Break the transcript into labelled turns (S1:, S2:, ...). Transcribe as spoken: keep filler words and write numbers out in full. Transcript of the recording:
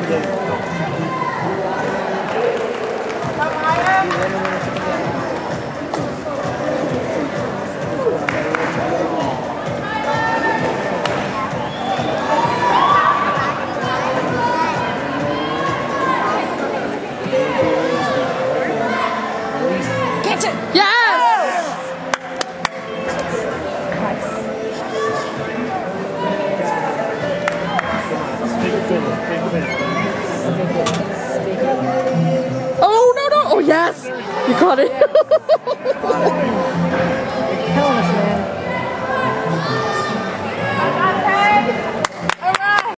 S1: Catch it!
S2: Yes! Oh, no, no! Oh, yes! You caught it!
S1: Killing us, man.